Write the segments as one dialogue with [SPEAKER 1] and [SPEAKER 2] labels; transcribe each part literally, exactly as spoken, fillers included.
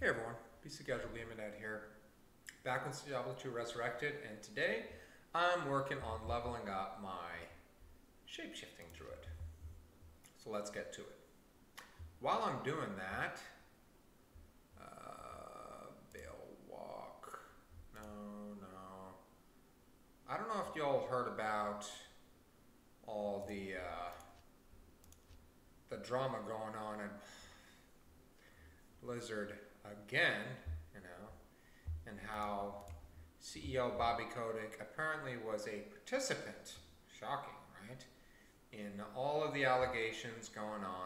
[SPEAKER 1] Hey everyone, B C Casual Gaming Ed here, back with Diablo two Resurrected, and today I'm working on leveling up my Shapeshifting Druid. So let's get to it. While I'm doing that, uh, Baal walk, no, no. I don't know if y'all heard about all the, uh, the drama going on at Blizzard again, you know, and how C E O Bobby Kotick apparently was a participant, shocking, right, in all of the allegations going on,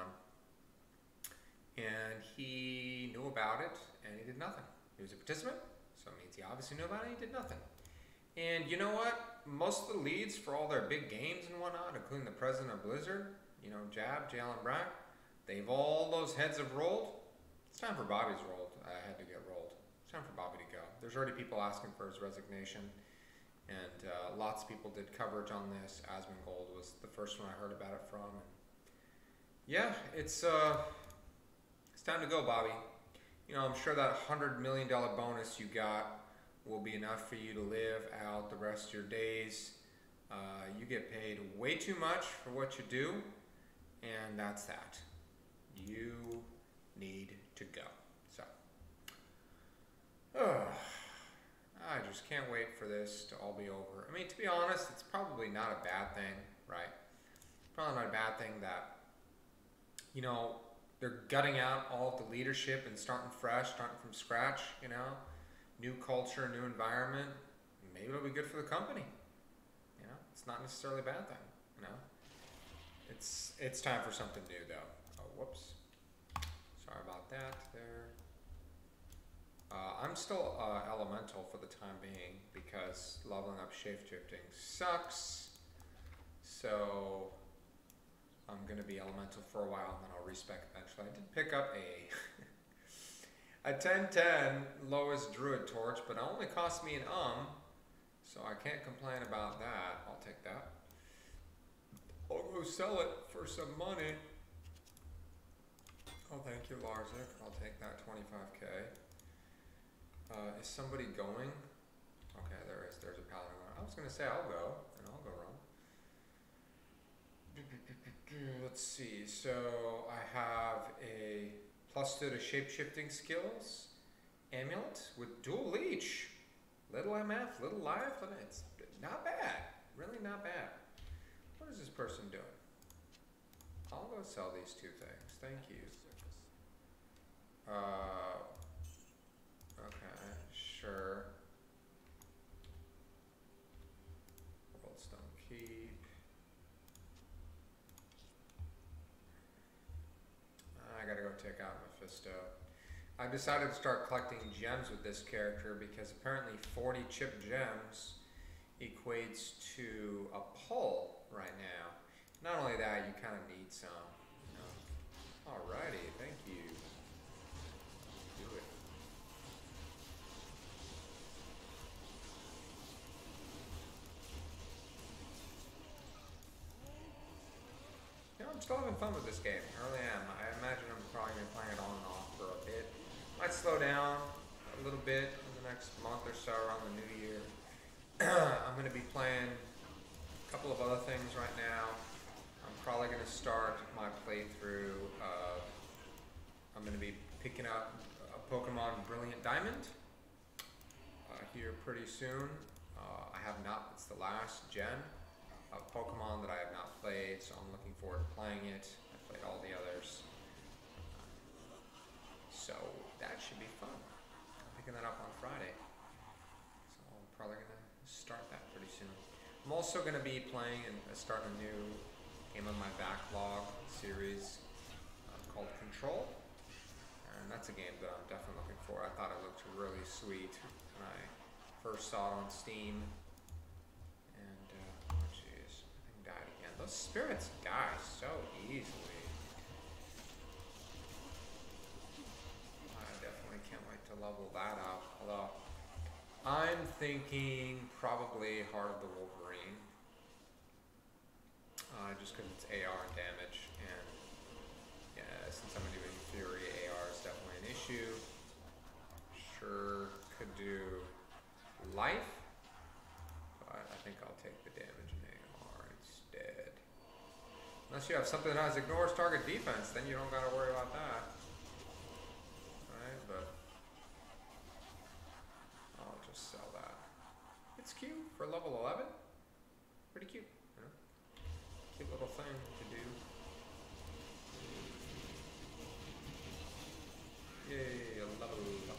[SPEAKER 1] and he knew about it, and he did nothing. He was a participant, so it means he obviously knew about it, he did nothing. And you know what? Most of the leads for all their big games and whatnot, including the president of Blizzard, you know, Jab, Jalen Brack, they've all those heads have rolled. It's time for Bobby's rolled. I had to get rolled. It's time for Bobby to go. There's already people asking for his resignation, and uh, lots of people did coverage on this. Asmongold was the first one I heard about it from. And yeah, it's uh, it's time to go, Bobby. You know, I'm sure that one hundred million dollar bonus you got will be enough for you to live out the rest of your days. Uh, you get paid way too much for what you do, and that's that. You need to go. So, oh, I just can't wait for this to all be over. I mean, to be honest, it's probably not a bad thing, right? Probably not a bad thing that, you know, they're gutting out all of the leadership and starting fresh, starting from scratch, you know, new culture, new environment. Maybe it'll be good for the company. You know, it's not necessarily a bad thing, you know. It's, it's time for something new, though. Oh, whoops. Sorry about that there. Uh, I'm still uh, elemental for the time being because leveling up shapeshifting sucks. So I'm going to be elemental for a while and then I'll respec eventually. I did pick up a, a ten ten lowest druid torch, but it only cost me an um. So I can't complain about that. I'll take that. I'll go sell it for some money. Oh, thank you, Larzik. I'll take that twenty-five K. Uh, is somebody going? Okay, there is. There's a paladin going. I was going to say I'll go, and I'll go run. Let's see. So I have a plus two to shape-shifting skills amulet with dual leech. Little M F, little life, and it's not bad. Really not bad. What is this person doing? I'll go sell these two things. Thank you. Uh, okay, sure. Goldstone Keep. I gotta go take out Mephisto. I decided to start collecting gems with this character because apparently forty chip gems equates to a pull right now. Not only that, you kind of need some. You know. Alrighty, thank you. Do it. You know, I'm still having fun with this game. I really am. I imagine I'm probably going to be playing it on and off for a bit. Might slow down a little bit in the next month or so around the new year. I'm going to be playing a couple of other things right now. I'm probably going to start my playthrough of, I'm going to be picking up a Pokemon Brilliant Diamond uh, here pretty soon. Uh, I have not, it's the last gen of Pokemon that I have not played, so I'm looking forward to playing it. I played all the others. So that should be fun. I'm picking that up on Friday. So I'm probably going to start that pretty soon. I'm also going to be playing and starting a new game on my backlog series uh, called Control. And that's a game that I'm definitely looking for. I thought it looked really sweet when I first saw it on Steam. And, uh, oh jeez, I think died again. Those spirits die so easily. I definitely can't wait to level that up. Although, I'm thinking probably Heart of the Wolverine. Uh, just because it's A R and damage, and yeah, since I'm doing Fury, A R is definitely an issue. Shapeshifter could do life, but I think I'll take the damage in A R instead. Unless you have something that has ignores target defense, then you don't gotta worry about that. Right, but I'll just sell that. It's cute for level eleven. Pretty cute, you know? Cute little thing to do. Yay, a level up.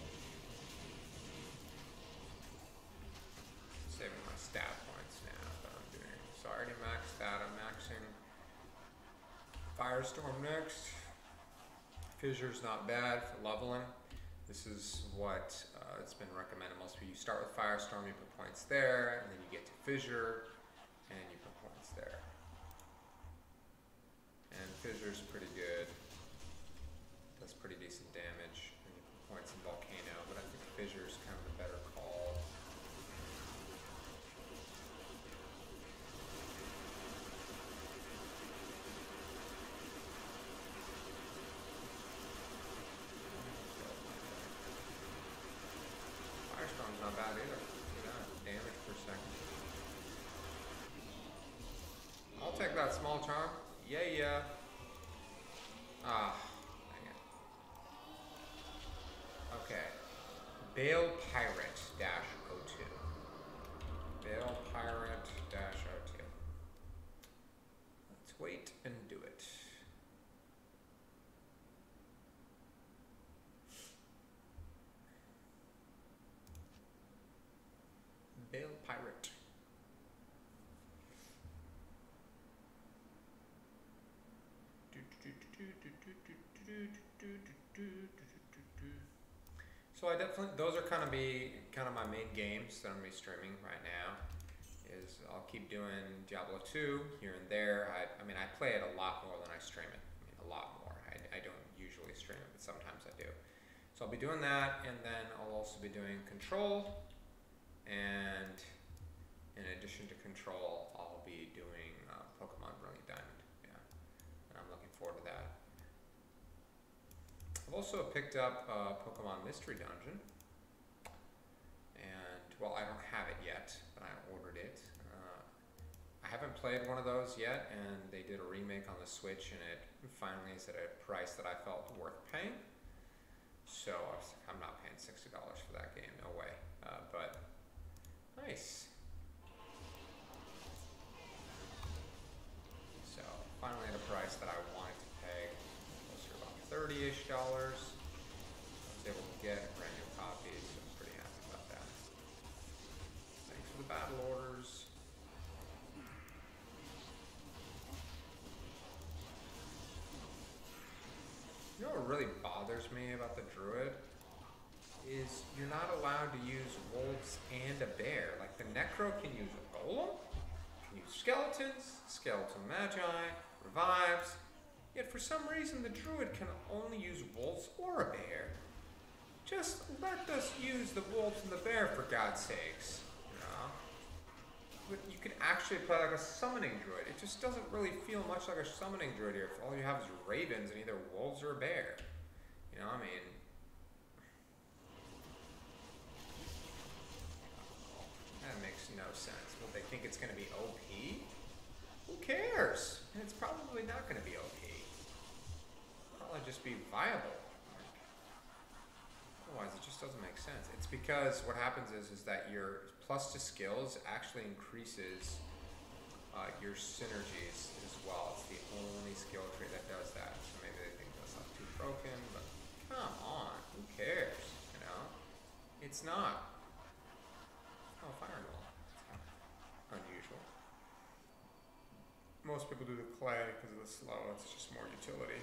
[SPEAKER 1] Saving my stat points now that I'm doing. So I already maxed that. I'm maxing Firestorm next. Fissure's not bad for leveling. This is what uh, it's been recommended most people. You start with Firestorm, you put points there, and then you get to Fissure, and you put points there. And Fissure's pretty good. Does pretty decent damage. And you put points in Volcano, but I think Fissure's kind of a better call. Firestorm's not bad either. Look at that. Damage per second. I'll take that small charm. Yeah, yeah. Ah, dang it. Okay. Baal Pirate dash O two. Baal Pirate dash O two. Let's wait and do it. Baal Pirate. So I definitely, those are kind of be kind of my main games that I'm gonna be streaming right now. Is I'll keep doing Diablo two here and there. I, I mean, I play it a lot more than I stream it. I mean, a lot more. I, I don't usually stream it, but sometimes I do. So I'll be doing that, and then I'll also be doing Control. And in addition to Control, I'll be doing uh, Pokemon Brilliant Diamond. Yeah, and I'm looking forward to that. I've also picked up uh, Pokemon Mystery Dungeon, and well, I don't have it yet, but I ordered it. Uh, I haven't played one of those yet, and they did a remake on the Switch, and it finally is at a price that I felt worth paying. So I was like, I'm not paying sixty dollars for that game, no way. Uh, but nice. So finally at a price that I wanted to pay, closer to about thirty-ish dollars. I was able to get a brand new copy, so I'm pretty happy about that. Thanks for the battle orders. You know what really bothers me about the Druid? Is you're not allowed to use wolves and a bear. Like the Necro can use a golem, can use skeletons, skeletal magi, revives, yet for some reason the Druid can only use wolves or a bear. Just let us use the wolves and the bear for God's sakes, you know? But you can actually play like a summoning Druid. It just doesn't really feel much like a summoning Druid here if all you have is ravens and either wolves or a bear. You know, I mean, that makes no sense. Well, they think it's going to be O P? Who cares? And it's probably not going to be O P. It'll probably just be viable. Otherwise, it just doesn't make sense. It's because what happens is, is that your plus to skills actually increases uh, your synergies as well. It's the only skill tree that does that. So maybe they think that's not too broken, but come on, who cares? You know, it's not. Oh, Fire Wall. Unusual. Most people do the clay because of the slow. It's just more utility.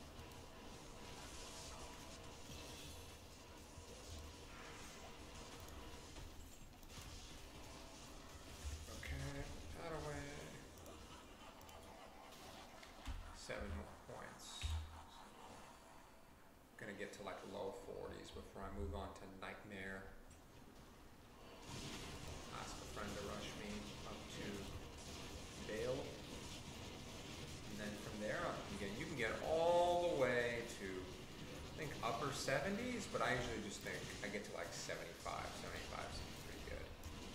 [SPEAKER 1] Okay, that away. Seven more points. Gonna get to like low forties before I move on to Nightmare. Ask a friend to rush me up to Baal. And then from there on, you can get, you can get all the way to, I think, upper for seventies, but I usually just think I get to like seventy-five. seventy-five seems pretty good.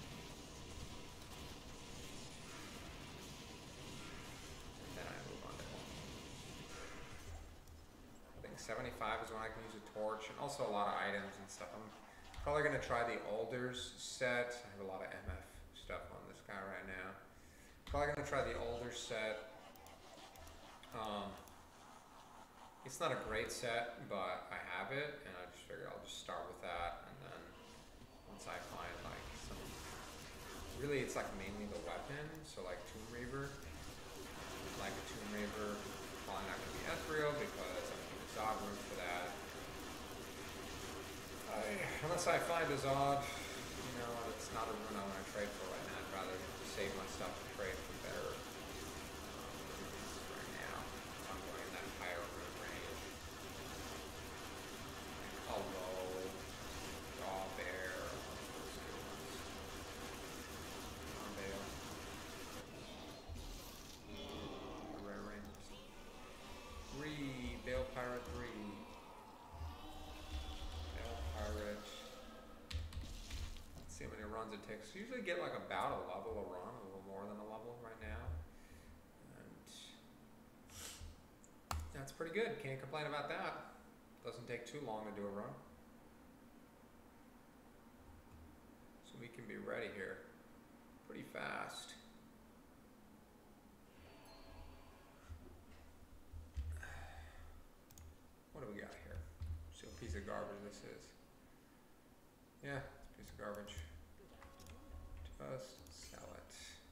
[SPEAKER 1] And then I move on to one. I think seventy-five is when I can use a torch, and also a lot of items and stuff. I'm probably gonna try the Alders set. I have a lot of M F stuff on this guy right now. Probably gonna try the Alders set. Um, it's not a great set, but I have it, and I just figured I'll just start with that, and then once I find like some, really it's like mainly the weapon, so like Tomb Reaver, like a Tomb Reaver, probably not gonna be Ethereal because I'm gonna need Zod room for that. I, unless I find a Zod, you know, it's not a rune I want to trade for right now. I'd rather save my stuff to trade for better. Baal Pirate three. Baal Pirate. Let's see how many runs it takes. Usually get like about a level a run, a little more than a level right now. And that's pretty good. Can't complain about that. Doesn't take too long to do a run. So we can be ready here pretty fast. What do we got here? See what piece of garbage this is. Yeah, it's a piece of garbage. Just sell it.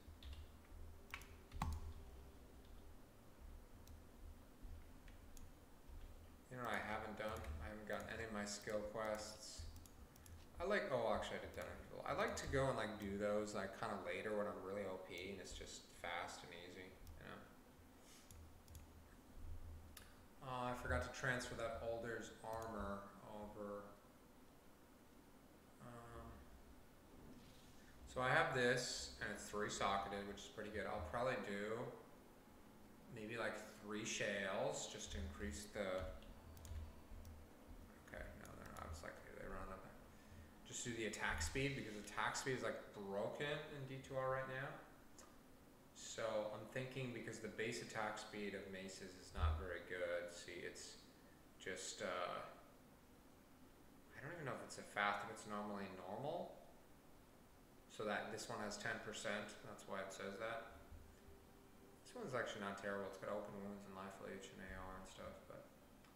[SPEAKER 1] You know what I haven't done? I haven't gotten any of my skill quests. I like, oh actually I did done it. I like to go and like do those like kind of later when I'm really O P and it's just fast and easy. Uh, I forgot to transfer that Alder's armor over. Um, so I have this, and it's three socketed, which is pretty good. I'll probably do maybe like three shales just to increase the. Okay, no, they're not. I was like, they run up. Just do the attack speed because attack speed is like broken in D two R right now. So I'm thinking because the base attack speed of maces is not very good. See, it's just, uh, I don't even know if it's a fast, if it's normally normal. So that this one has ten percent, that's why it says that. This one's actually not terrible. It's got open wounds and life leech and A R and stuff, but.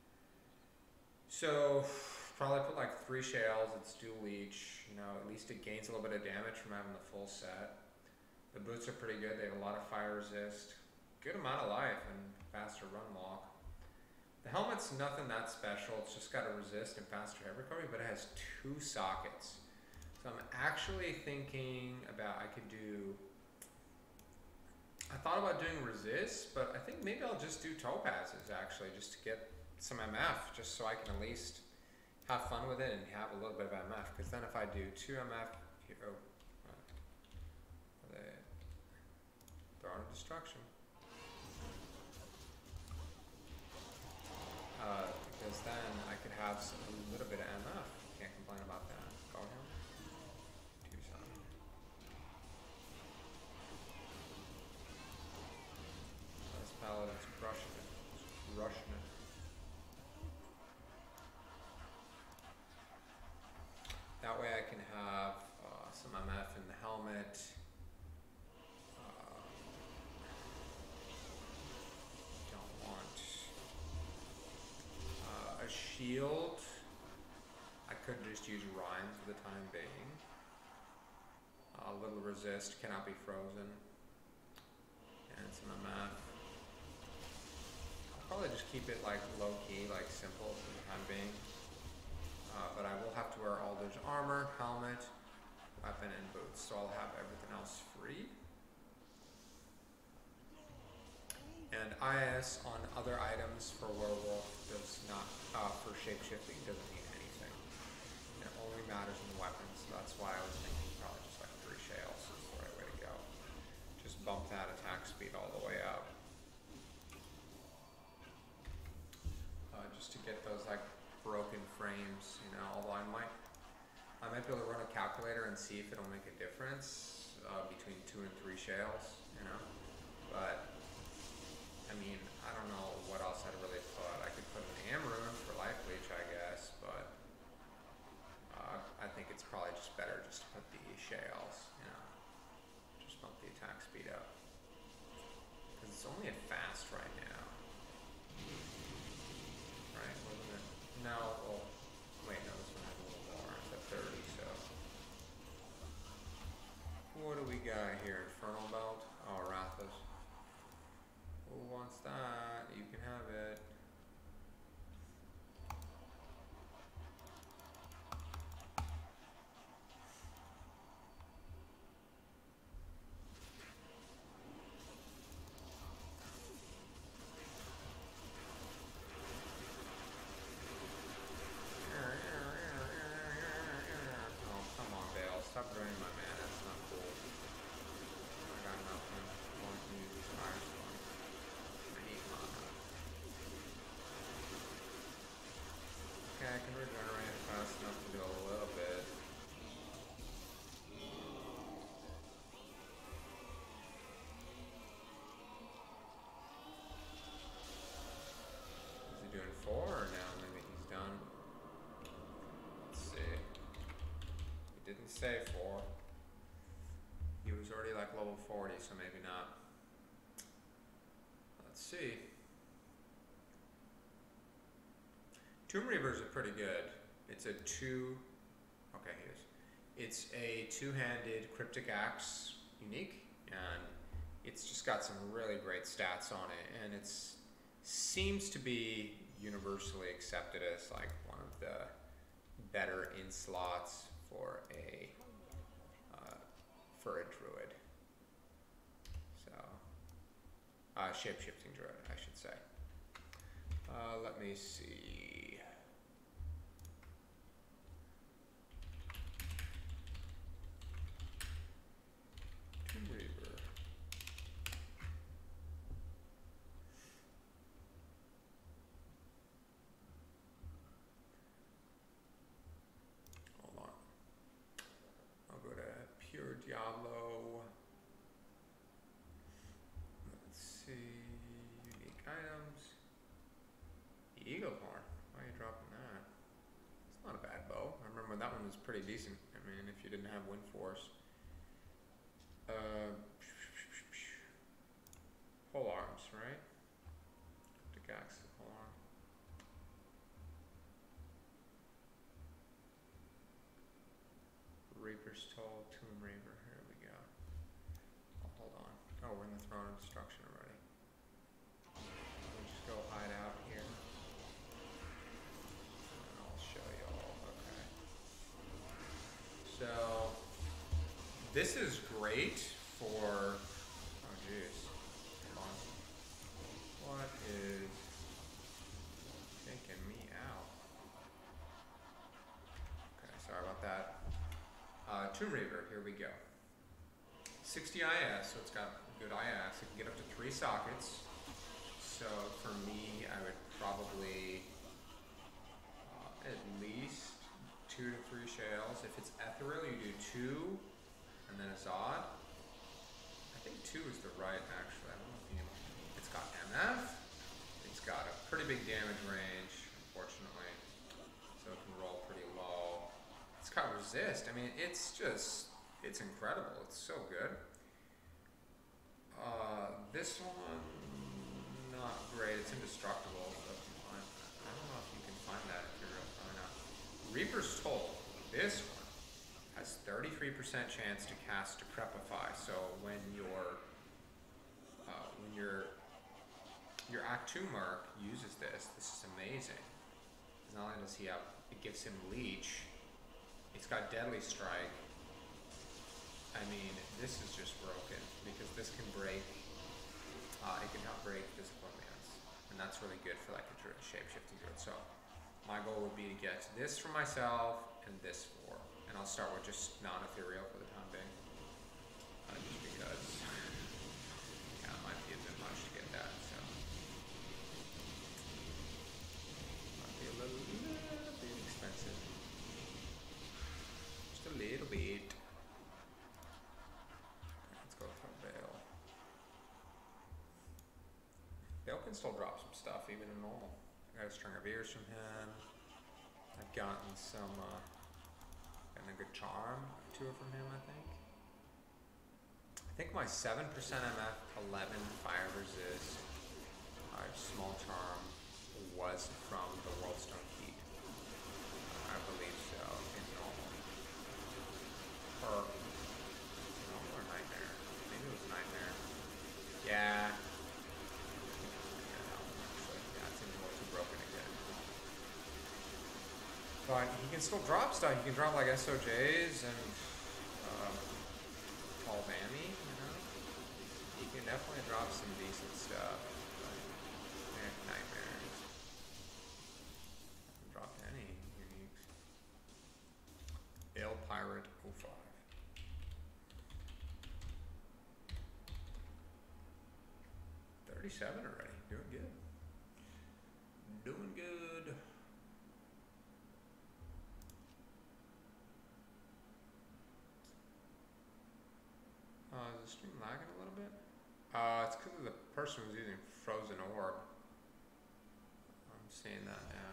[SPEAKER 1] So probably put like three shales, it's dual leech, you know, at least it gains a little bit of damage from having the full set. The boots are pretty good. They have a lot of fire resist, good amount of life, and faster run walk. The helmet's nothing that special. It's just got a resist and faster head recovery, but it has two sockets. So I'm actually thinking about I could do. I thought about doing resist, but I think maybe I'll just do topazes actually, just to get some M F, just so I can at least have fun with it and have a little bit of M F. Because then if I do two M F here. Oh, Throne of Destruction. Uh, because then I could have some, a little bit of M F. Can't complain about that. Go ahead. Do something. This paladin's crushing it. Just rushing it. That way I can have uh, some M F in the helmet. Shield. I could just use Rhyme for the time being. A uh, little resist, cannot be frozen. And some M F. I'll probably just keep it like low key, like simple for the time being. Uh, but I will have to wear Alder's armor, helmet, weapon, and boots. So I'll have everything else free. And I S on other items for Werewolf does not, uh, for shapeshifting doesn't mean anything. It only matters in the weapons, so that's why I was thinking probably just like three shales is the right way to go. Just bump that attack speed all the way up. Uh, just to get those like broken frames might be able to run a calculator and see if it'll make a difference uh, between two and three shales, you know. But I mean, I don't know what else I'd really put. I could put an Amaroon for life leech, I guess, but uh, I think it's probably just better just to put the shales, you know, just bump the attack speed up because it's only at fast right now. Right? Wasn't it? No. Well, wait, no. This one has a little more. It's at thirty. So, what do we got here? Infernal Belt. Oh, Rathos. Who wants that? You can have it. Oh, come on, Baal. Stop draining my mana. That's not cool. I got nothing. I want to use this Firestorm. I need mana. Okay, I can regenerate fast enough to do a little bit. Is he doing four or no? Maybe he's done. Let's see. He didn't say four. He was already like level forty, so maybe not. Let's see. Tomb Reavers are pretty good. It's a two, okay, here's, it's a two-handed Cryptic Axe unique, and it's just got some really great stats on it, and it's seems to be universally accepted as like one of the better in slots for a uh, for a druid. So, uh, shapeshifting druid, I should say. Uh, let me see. Tomb Reaver. Hold on. I'll go to Pure Diablo. Let's see. Unique items. The Eagle Horn. Why are you dropping that? It's not a bad bow. I remember that one was pretty decent. I mean, if you didn't have Wind Force. Uh, pole arms, right? Cryptic Axe, pole arm. Reaper's Toll, Tomb Reaver. Here we go. Oh, hold on. Oh, we're in the Throne of Destruction already. We'll just go hide out here. And I'll show you all. Okay. So, this is great for, oh jeez, hold on. What is taking me out? Okay, sorry about that. Uh, Tomb Reaver, here we go. sixty I S, so it's got good I S. It can get up to three sockets. So for me, I would probably uh, at least two to three shales. If it's ethereal, you do two, and then a Zod. I think two is the right, actually. I don't know if you, it's got M F. It's got a pretty big damage range, unfortunately. So it can roll pretty low. It's got resist. I mean, it's just, it's incredible. It's so good. Uh, this one, not great. It's indestructible. But I, I don't know if you can find that if you're real fine out. Reaper's Toll. This one has thirty-three percent chance to cast Decrepify. So when your uh, when your your Act two Merc uses this, this is amazing. Not only does he have, it gives him Leech. It's got Deadly Strike. I mean, this is just broken because this can break. Uh, it can help break physical lands, and that's really good for like a druid, shape-shifting druid. So my goal would be to get this for myself and this for, and I'll start with just non-ethereal for the time being, uh, just because yeah, it might be a bit much to get that. So might be a little, little bit expensive. can still drop some stuff even in normal. I got a string of ears from him. I've gotten some, uh, gotten a good charm or two from him, I think. I think my seven percent M F eleven fire resist, uh, small charm, was from the Worldstone Heat. Uh, I believe so, in normal. Or, normal or Nightmare? Maybe it was Nightmare. Yeah. But he can still drop stuff. He can drop like S O Js and uh, Tall Mammy, you know? He can definitely drop some decent stuff. And Nightmares. Haven't dropped any uniques. Baal Pirate oh five. thirty-seven already. Doing good. Doing good. Uh, is the stream lagging a little bit? Uh, it's because of the person who's using Frozen Orb. I'm seeing that now.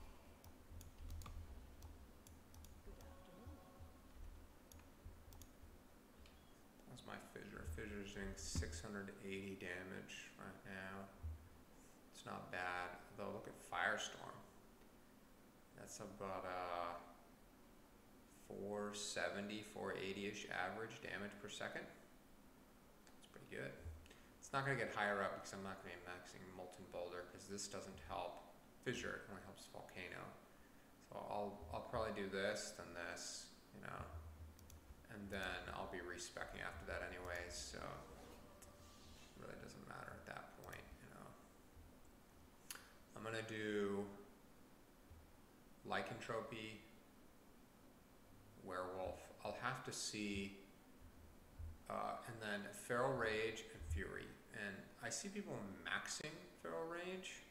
[SPEAKER 1] That's my Fissure. Fissure's doing six hundred eighty damage right now. It's not bad. Though look at Firestorm. That's about uh, four seventy, four eighty-ish average damage per second. Good. It's not going to get higher up because I'm not going to be maxing Molten Boulder because this doesn't help Fissure, it only helps Volcano. So I'll, I'll probably do this, then this, you know, and then I'll be respecing after that anyways, so it really doesn't matter at that point, you know. I'm going to do Lycanthropy, Werewolf. I'll have to see. Uh, and then Feral Rage and Fury. And I see people maxing Feral Rage.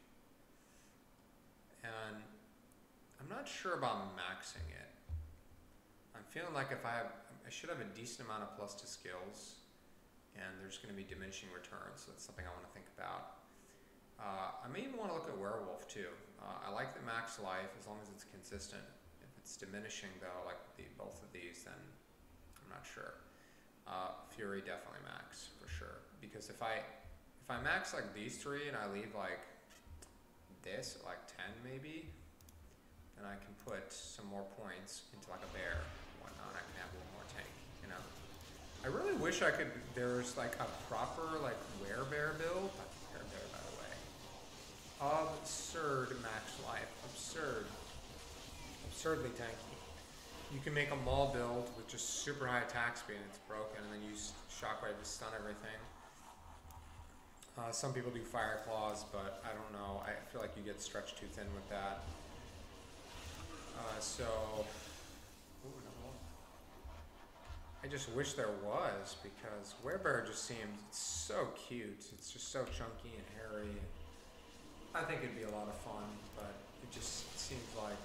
[SPEAKER 1] And I'm not sure about maxing it. I'm feeling like if I have, I should have a decent amount of plus to skills. And there's going to be diminishing returns. So that's something I want to think about. Uh, I may even want to look at Werewolf too. Uh, I like the max life as long as it's consistent. If it's diminishing though, like the, both of these, then I'm not sure. Uh, Fury definitely max for sure, because if I if I max like these three and I leave like this at like ten maybe, then I can put some more points into like a bear and whatnot. I can have a little more tank, you know. I really wish I could. There's like a proper like werebear build. Werebear, by the way. Absurd max life. Absurd. Absurdly tanky. You can make a maul build with just super high attack speed and it's broken, and then use Shockwave to stun everything. Uh, some people do Fire Claws, but I don't know. I feel like you get stretched too thin with that. Uh, so, ooh, no. I just wish there was, because Werebear just seems it's so cute. It's just so chunky and hairy. I think it'd be a lot of fun, but it just seems like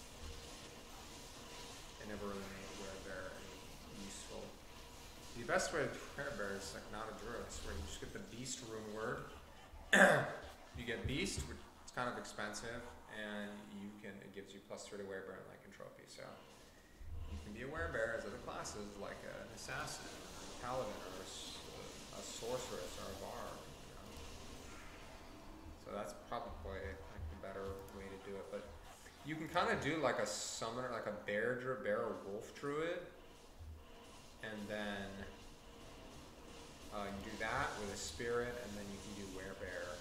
[SPEAKER 1] never really made Werebear any useful. The best way to do Werebear is like not a druid, where you just get the Beast rune word. You get Beast, which is kind of expensive, and you can it gives you plus three to Werebear and Lycanthropy. So you can be a Werebear as other classes like an assassin, or a paladin, or a, a sorceress, or a bard. You know? So that's probably like the better way to do it, but. You can kind of do like a summoner, like a bear druid, bear or wolf druid, and then uh, you do that with a spirit, and then you can do werebear,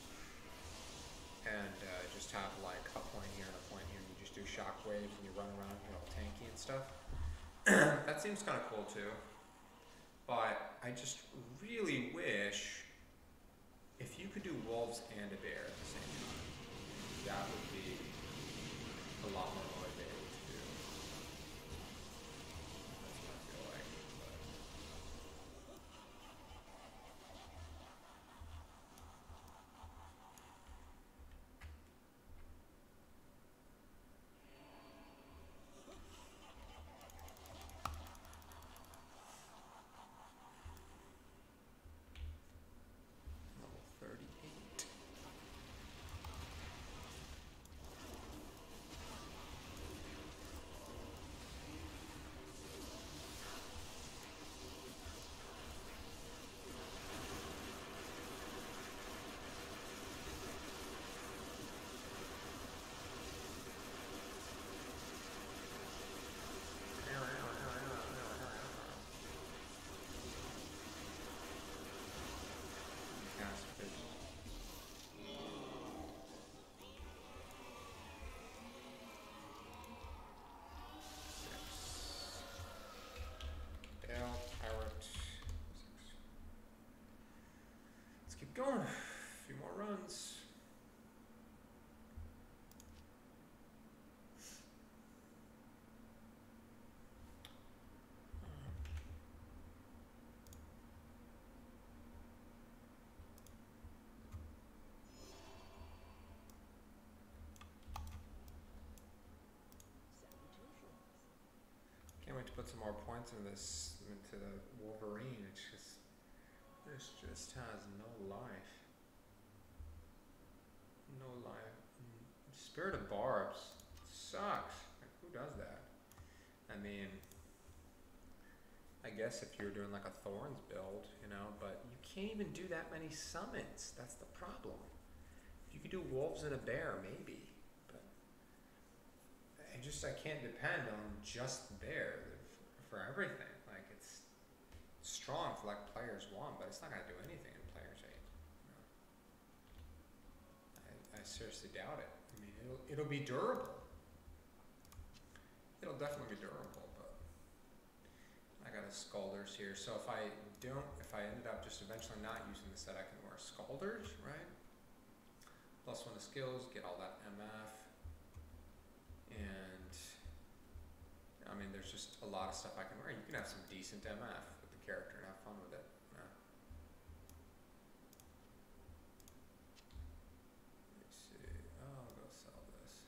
[SPEAKER 1] and uh, just have like a point here and a point here, and you just do shockwaves, and you run around, you're all tanky and stuff. That seems kind of cool too, but I just really wish if you could do wolves and a bear at the same time, that would be a lot more motivating to do. That's what I feel like. Level thirty-eight. going to put some more points in this, into the Wolverine. It's just, this just has no life. No life. Spirit of Barbs sucks. Like, who does that? I mean, I guess if you're doing like a Thorns build, you know, but you can't even do that many summons. That's the problem. You could do Wolves and a Bear, maybe, but I just, I can't depend on just the Bear for everything. Like, it's strong for like players one, but it's not gonna do anything in players eight. You know? I, I seriously doubt it. I mean, it'll, it'll be durable. It'll definitely be durable, but I got a Scalders here. So if I don't, if I ended up just eventually not using the set, I can wear Scalders, right? Plus one to skills, get all that M F. And I mean, there's just a lot of stuff I can wear. You can have some decent M F with the character and have fun with it. Yeah. Let me see. Oh, I'll go sell this.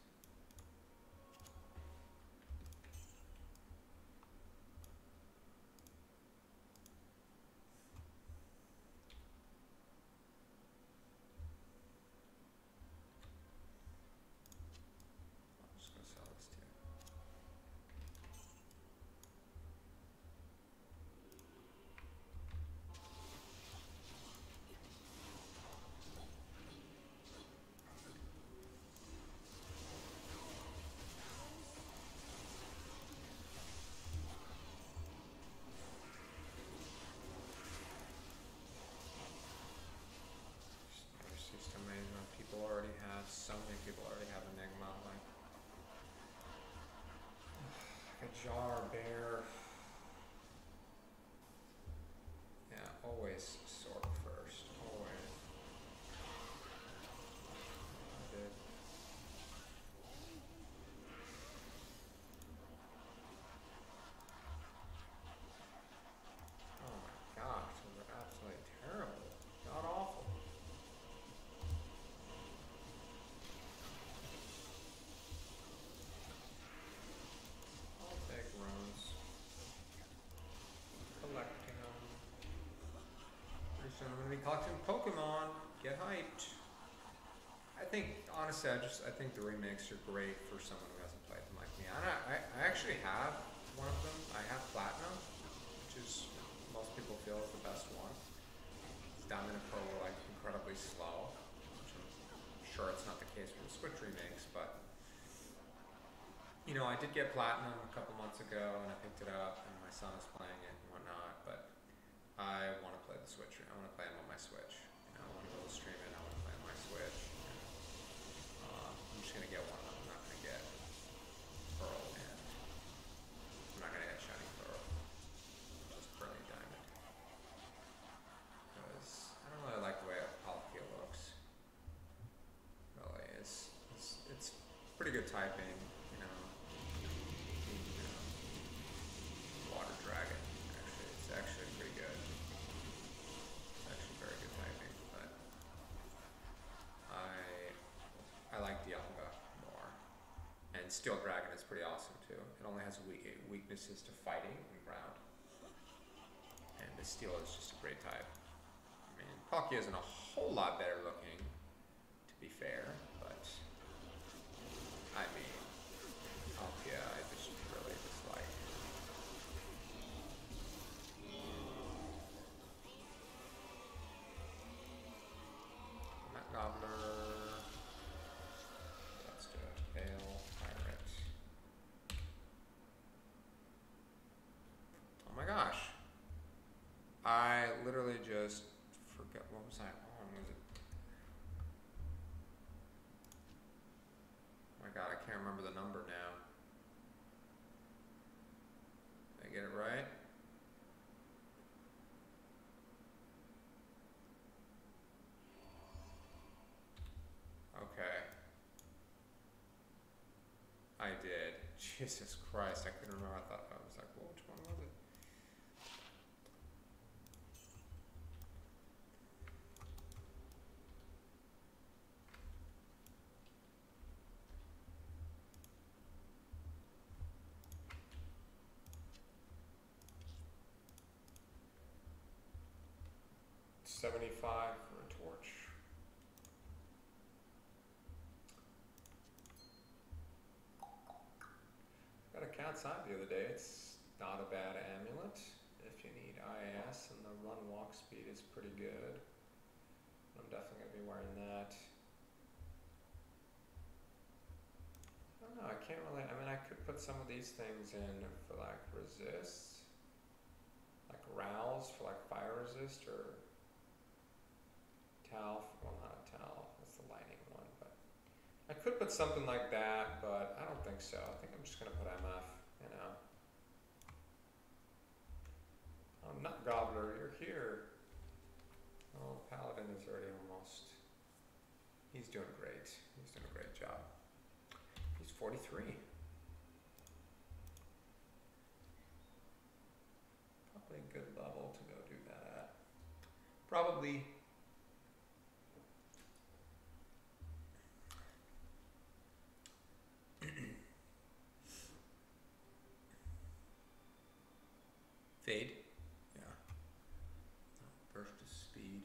[SPEAKER 1] I'll just go sell this too. It's just amazing. People already have, so many people already have Enigma. Like, a jar, bear. Yeah, always sword first. Always. I did. Oh my gosh, those are absolutely terrible. God awful. I'll take runes. Collecting them. Pretty soon I'm gonna be collecting Pokemon. Get hyped. I think, honestly, I just, I think the remakes are great for someone who hasn't played them like me. And I, I, I actually have one of them. I have Platinum, which is, most people feel is the best one. Diamond and Pearl were like incredibly slow, which I'm sure it's not the case with the Switch remakes, but you know, I did get Platinum a couple months ago and I picked it up and my son is playing it and whatnot, but I want to play the Switch. I want to play them on my Switch. You know, I want to go stream it. I want to play on my Switch. And, uh, I'm just gonna get one of them. I'm not gonna get Pearl and I'm not gonna get Shiny Pearl. Just Brilliant Diamond. Because I don't really like the way Palkia looks. Really, it's it's it's pretty good typing. You know, you know, Water Dragon. Actually, it's actually pretty good. It's actually very good typing, but I I like Dialga more. And Steel Dragon is pretty awesome too. It only has weak, weaknesses to fighting and ground. And the Steel is just a great type. I mean, Palkia isn't a whole lot better looking, to be fair, but I mean, Palkia I just really dislike. Matt Gobbler. Let's do it. Baal, Pirate. Oh my gosh. I literally just forget, what was I on? Was it? Oh my god, I can't remember the number now. Did I get it right? Okay. I did. Jesus Christ, I couldn't remember. I thought I was like, well, which one was it? seventy-five for a torch. Got a cat's eye the other day. It's not a bad amulet if you need I S, and the run walk speed is pretty good. I'm definitely going to be wearing that. I don't know, I can't really, I mean, I could put some of these things in for like resist, like rouse for like fire resist, or Tau, well not a Tau, that's the lightning one, but I could put something like that, but I don't think so. I think I'm just going to put M F, you know. Oh, Nut Gobbler, you're here. Oh, Paladin is already almost. He's doing great. He's doing a great job. He's forty-three. Probably a good level to go do that at. Probably. Fade. Yeah. Burst of speed.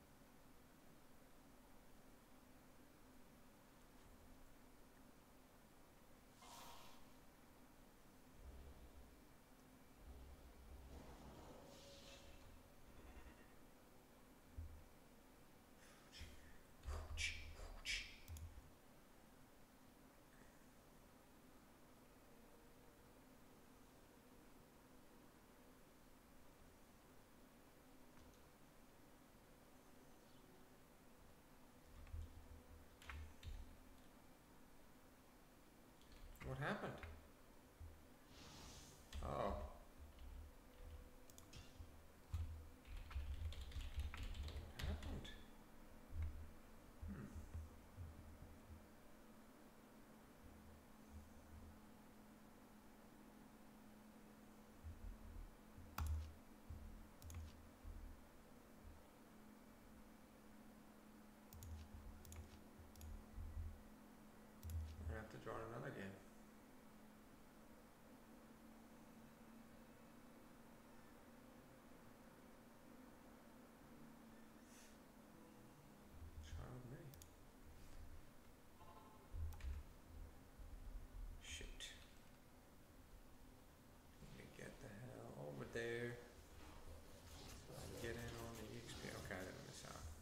[SPEAKER 1] What happened? Oh. What happened? Hmm. I have to draw another game. There. So I can get in on the E X P. Okay, I didn't miss out.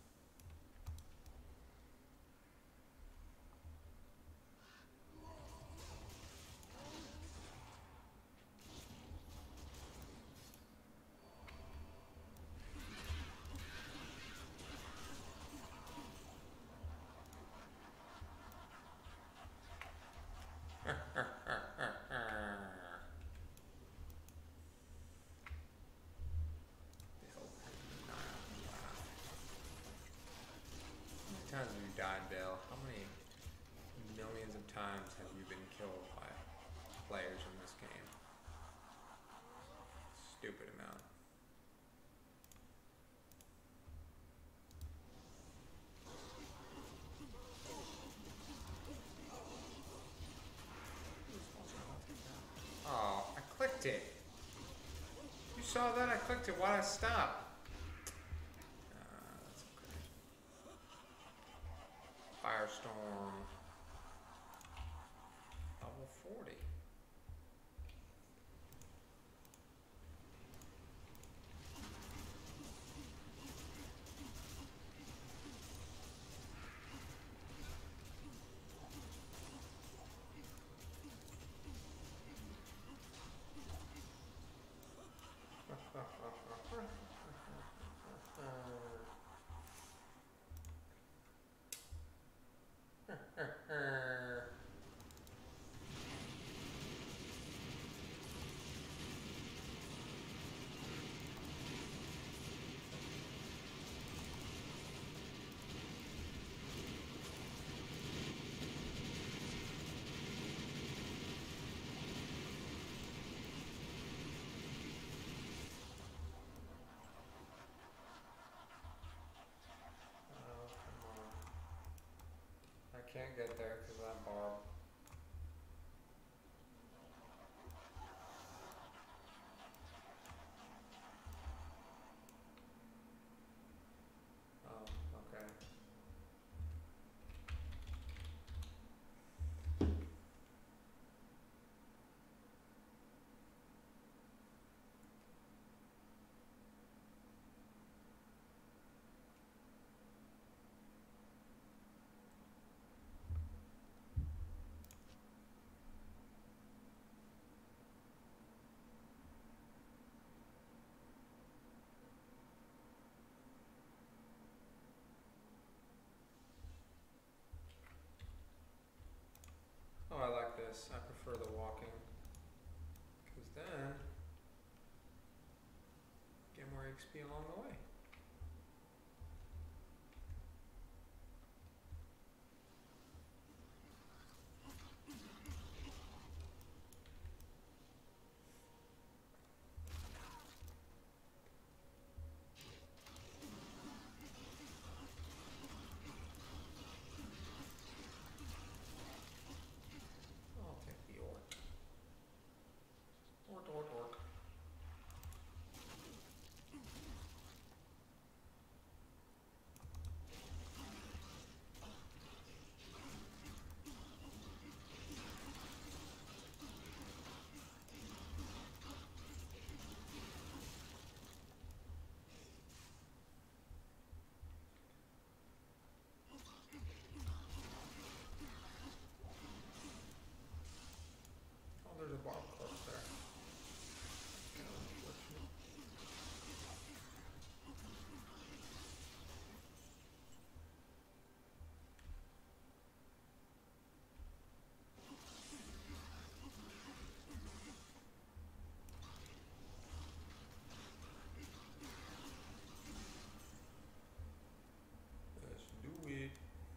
[SPEAKER 1] How many times have you died, Baal? How many millions of times have you been killed by players in this game? Stupid amount. Oh, I clicked it. You saw that? I clicked it. Why'd I stop? Firestorm, level forty. Can't get there because of that barb. this. I prefer the walking. Because then, get more X P along the way. I'll take the orc. Orc, orc, orc. Oh, there's a Baal corpse there. Unfortunate. Let's do it.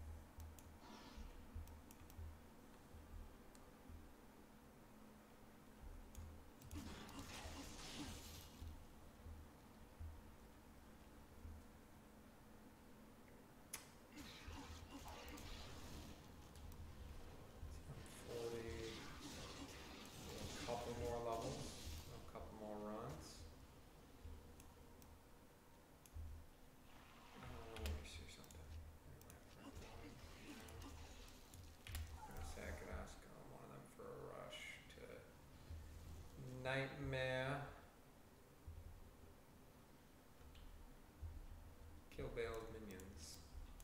[SPEAKER 1] forty, a couple more levels, a couple more runs. Uh, let me see something. Where my friend was. I was gonna say I could ask uh, one of them for a rush to Nightmare. Kill Baal's minions.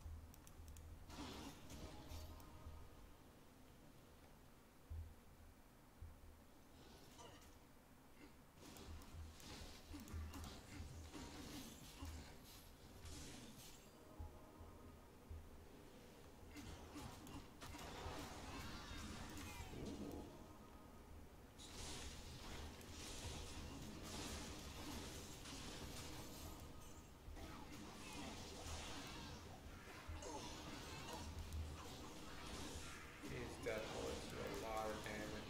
[SPEAKER 1] He's dead bullets do a lot of damage.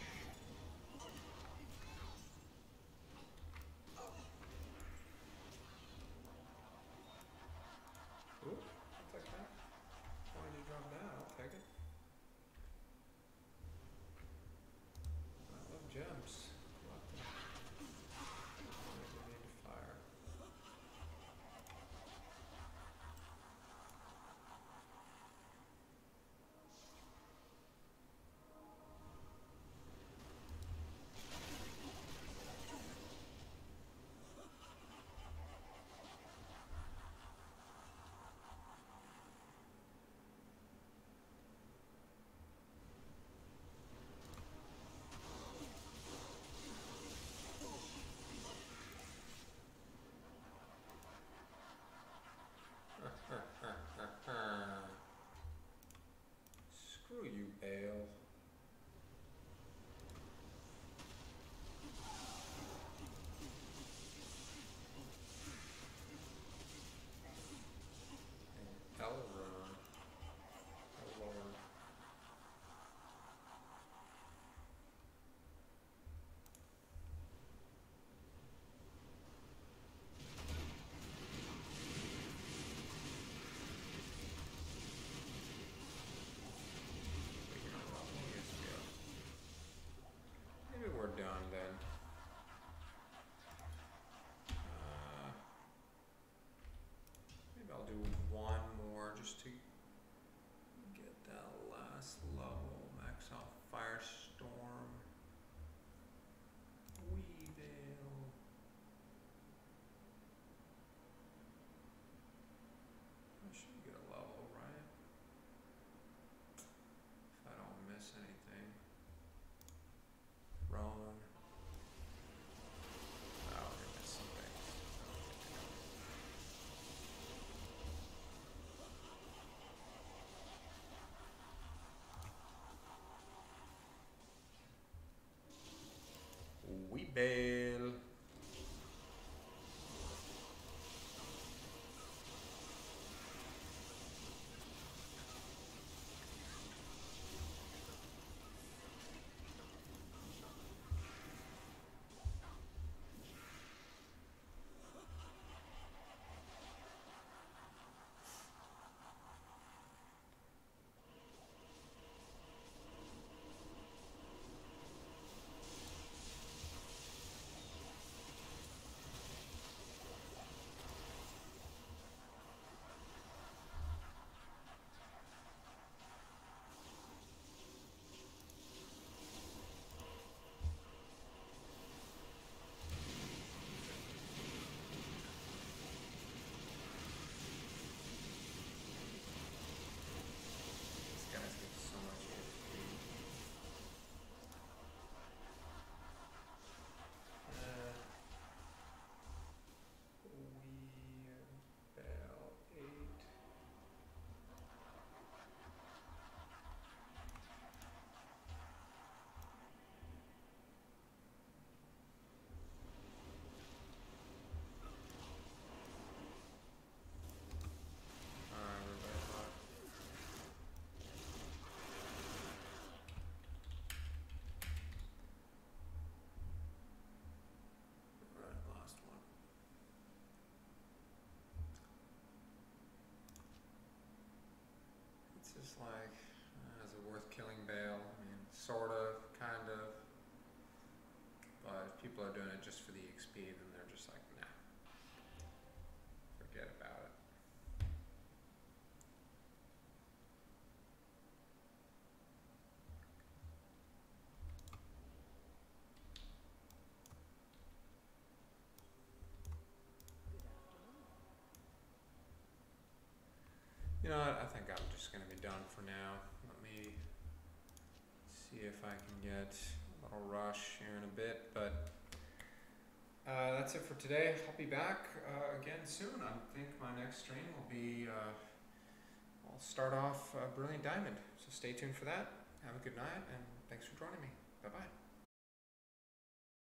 [SPEAKER 1] Ooh, I'll take that. Why did you drop that? I'll take it. I love gems. Collect them. Never need to fire. Screw you, Baal. And Elrond. Oh Lord. people are doing it just for the X P, then they're just like, nah, forget about it. You know what, I think I'm just going to be done for now. Let me see if I can get a little rush here in a bit, but uh, that's it for today. I'll be back uh, again soon. I think my next stream will be, uh, I'll start off uh, Brilliant Diamond, so stay tuned for that. Have a good night, and thanks for joining me. Bye-bye.